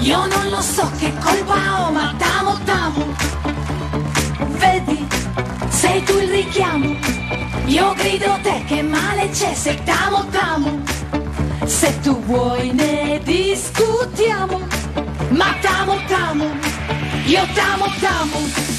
Io non lo so che colpa ho, ma t'amo, t'amo. Vedi, sei tu il richiamo. Io grido te, che male c'è se t'amo, t'amo. Se tu vuoi ne discutiamo, ma t'amo, t'amo. Io t'amo, t'amo.